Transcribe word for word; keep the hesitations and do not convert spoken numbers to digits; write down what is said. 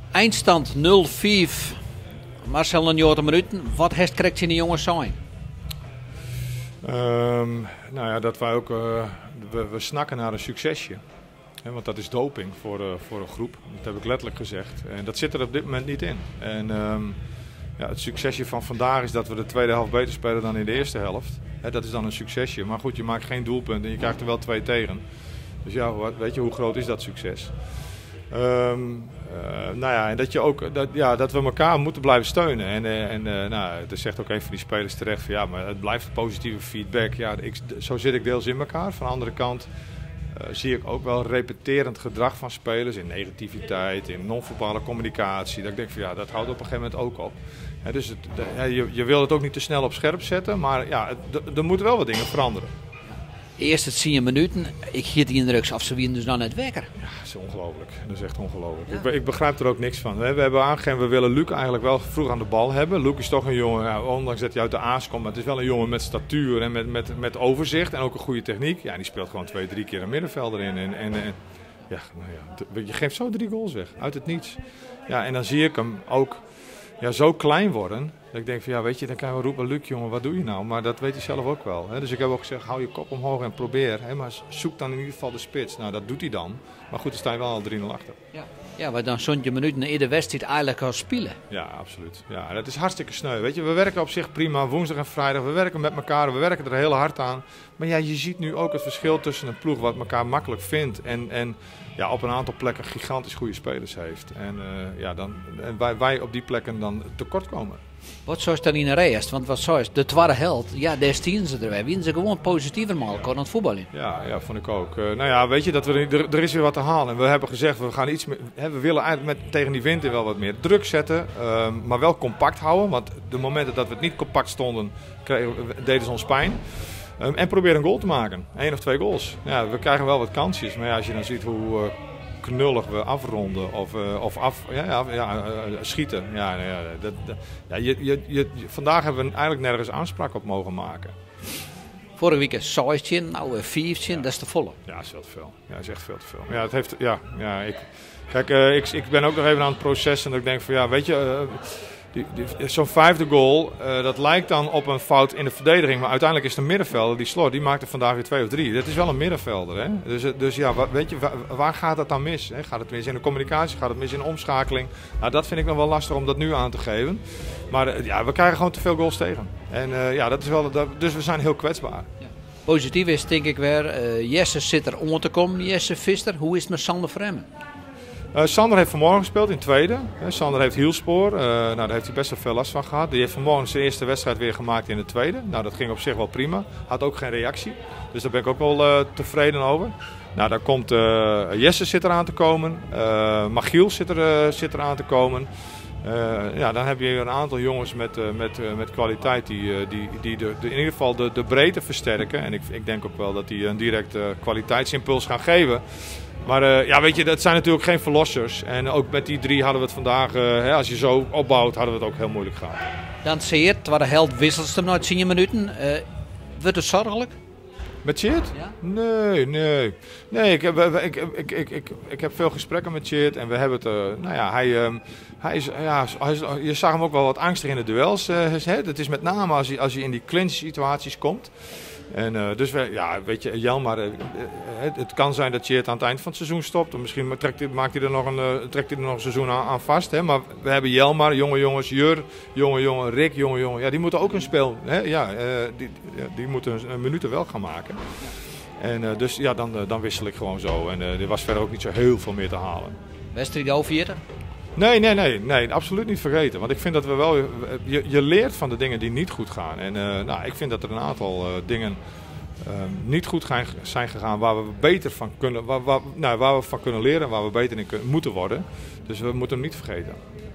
Eindstand nul vijf. Marcel en Jota minuten. Wat heeft krijgt in de jongens zijn? Um, nou ja, dat wij ook, uh, we, we snakken naar een succesje. He, want dat is doping voor, uh, voor een groep. Dat heb ik letterlijk gezegd. En dat zit er op dit moment niet in. En um, ja, het succesje van vandaag is dat we de tweede helft beter spelen dan in de eerste helft. He, dat is dan een succesje. Maar goed, je maakt geen doelpunt en je krijgt er wel twee tegen. Dus ja, wat, weet je, hoe groot is dat succes? Um, uh, nou ja, en dat, je ook, dat, ja, dat we elkaar moeten blijven steunen. En, uh, en uh, nou, er zegt ook een van die spelers terecht van ja, maar het blijft positieve feedback. Ja, ik, zo zit ik deels in elkaar. Van de andere kant uh, zie ik ook wel repeterend gedrag van spelers in negativiteit, in non-verbale communicatie. Dat ik denk van ja, dat houdt op een gegeven moment ook op. He, dus het, de, ja, je, je wil het ook niet te snel op scherp zetten, maar ja, er moeten wel wat dingen veranderen. Eerst het tien minuten. Ik geef die indruk af ze winnen dus nog net wekker. Ja, dat is ongelooflijk. Dat is echt ongelooflijk. Ja. Ik, ik begrijp er ook niks van. We hebben aangegeven, we willen Luc eigenlijk wel vroeg aan de bal hebben. Luc is toch een jongen, ja, ondanks dat hij uit de A's komt, maar het is wel een jongen met statuur en met, met, met overzicht en ook een goede techniek. Ja, die speelt gewoon twee, drie keer een middenvelder in. En, en, en ja, nou ja, je geeft zo drie goals weg, uit het niets. Ja, en dan zie ik hem ook ja, zo klein worden. Dat ik denk van ja, weet je, dan kan je wel roepen, Luc jongen, wat doe je nou? Maar dat weet hij zelf ook wel. Hè? Dus ik heb ook gezegd, hou je kop omhoog en probeer. Hè? Maar zoek dan in ieder geval de spits. Nou, dat doet hij dan. Maar goed, dan sta je wel al drie nul achter. Ja, ja, maar dan zo'n minuten in de wedstrijd eigenlijk al spelen. Ja, absoluut. Ja, dat is hartstikke sneu. Weet je, we werken op zich prima, woensdag en vrijdag. We werken met elkaar, we werken er heel hard aan. Maar ja, je ziet nu ook het verschil tussen een ploeg wat elkaar makkelijk vindt. En, en ja, op een aantal plekken gigantisch goede spelers heeft. En, uh, ja, dan, en wij, wij op die plekken dan tekort komen. Wat zou je dan in de rest? Want wat zou je, de tweede helft, ja, daar stien ze er weer. Winnen ze gewoon positiever maken aan het voetballen. Ja, ja, vond ik ook. Uh, nou ja, weet je, dat we, er, er is weer wat te halen. En we hebben gezegd, we gaan iets meer, hè, we willen eigenlijk met, tegen die wind wel wat meer druk zetten. Uh, maar wel compact houden. Want de momenten dat we het niet compact stonden, kregen, deden ze ons pijn. Um, en proberen een goal te maken. Eén of twee goals. Ja, we krijgen wel wat kansjes. Maar ja, als je dan ziet hoe... Uh, knullig we afronden of, uh, of af, ja, ja, ja, uh, schieten. Ja, ja, dat, dat, ja, je, je, je, vandaag hebben we eigenlijk nergens aanspraak op mogen maken. Vorige week een zestien, nou een vijftien, ja. Dat is te volle. Ja, dat is veel te veel. Ja, dat is echt veel te veel. Ja, het heeft, ja, ja, ik, kijk, uh, ik, ik ben ook nog even aan het proces en dat ik denk van ja, weet je... Uh, Zo'n vijfde goal, uh, dat lijkt dan op een fout in de verdediging. Maar uiteindelijk is de middenvelder, die Slor, die maakte vandaag weer twee of drie. Dat is wel een middenvelder. Hè? Dus, dus ja, weet je, waar, waar gaat het dan mis? Hè? Gaat het mis in de communicatie? Gaat het mis in de omschakeling? Nou, dat vind ik nog wel lastig om dat nu aan te geven. Maar uh, ja, we krijgen gewoon te veel goals tegen. En uh, ja, dat is wel, dat, dus we zijn heel kwetsbaar. Ja. Positief is denk ik weer, uh, Jesse zit er om te komen. Jesse Visser, hoe is het met Sander Vremmen? Uh, Sander heeft vanmorgen gespeeld in tweede. Uh, Sander heeft hielspoor. Uh, nou, daar heeft hij best wel veel last van gehad. Die heeft vanmorgen zijn eerste wedstrijd weer gemaakt in de tweede. Nou, dat ging op zich wel prima. Had ook geen reactie. Dus daar ben ik ook wel uh, tevreden over. Nou, daar komt uh, Jesse zit eraan te komen. Uh, Magiel zit er, uh, zit eraan te komen. Uh, ja, dan heb je een aantal jongens met, uh, met, uh, met kwaliteit die, uh, die, die de, de, in ieder geval de, de breedte versterken. En ik, ik denk ook wel dat die een direct uh, kwaliteitsimpuls gaan geven. Maar uh, ja, weet je, dat zijn natuurlijk geen verlossers. En ook met die drie hadden we het vandaag, uh, hè, als je zo opbouwt, hadden we het ook heel moeilijk gehad. Dan zie het, waar de held wisselt hem na tien minuten. Uh, wordt het zorgelijk? Met Tjeerd? Ja? Nee, nee. Nee, ik heb, ik, ik, ik, ik, ik heb veel gesprekken met Tjeerd en we hebben het, uh, nou ja, hij, um, hij is, ja, hij is, je zag hem ook wel wat angstig in de duels. Uh, hè? Dat is met name als je, als je in die clinch situaties komt. En uh, dus we, ja, weet je, Jelmar, uh, uh, het, het kan zijn dat Tjeerd aan het eind van het seizoen stopt. Of misschien trekt hij, maakt hij er nog een, uh, trekt hij er nog een seizoen aan, aan vast. Hè? Maar we hebben Jelmar, jonge jongens, Jur, jonge jongen, Rick, jonge jongen. Ja, die moeten ook een speel. Hè? Ja, uh, die, die, die moeten een, een minuten wel gaan maken. En uh, dus ja, dan, uh, dan wissel ik gewoon zo. En uh, er was verder ook niet zo heel veel meer te halen. Wedstrijd overvieren? Nee, nee, nee, nee, absoluut niet vergeten. Want ik vind dat we wel, je, je leert van de dingen die niet goed gaan. En uh, nou, ik vind dat er een aantal uh, dingen uh, niet goed gaan, zijn gegaan waar we beter van kunnen, waar, waar, nou, waar we van kunnen leren en waar we beter in kunnen, moeten worden. Dus we moeten hem niet vergeten.